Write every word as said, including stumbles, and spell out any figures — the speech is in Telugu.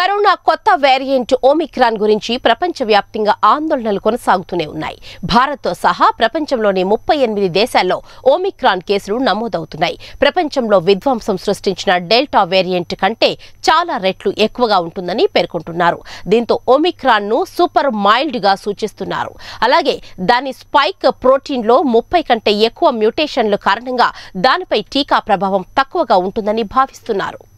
కరోనా కొత్త వేరియంట్ ఓమిక్రాన్ గురించి ప్రపంచవ్యాప్తంగా ఆందోళనలు కొనసాగుతూనే ఉన్నాయి. భారత్తో సహా ప్రపంచంలోని ముప్పై ఎనిమిది దేశాల్లో ఓమిక్రాన్ కేసులు నమోదవుతున్నాయి. ప్రపంచంలో విధ్వంసం సృష్టించిన డెల్టా వేరియంట్ కంటే చాలా రెట్లు ఎక్కువగా ఉంటుందని పేర్కొంటున్నారు. దీంతో ఓమిక్రాన్ ను సూపర్ మైల్డ్ గా సూచిస్తున్నారు. అలాగే దాని స్పైక్ ప్రోటీన్ లో ముప్పై కంటే ఎక్కువ మ్యూటేషన్ల కారణంగా దానిపై టీకా ప్రభావం తక్కువగా ఉంటుందని భావిస్తున్నారు.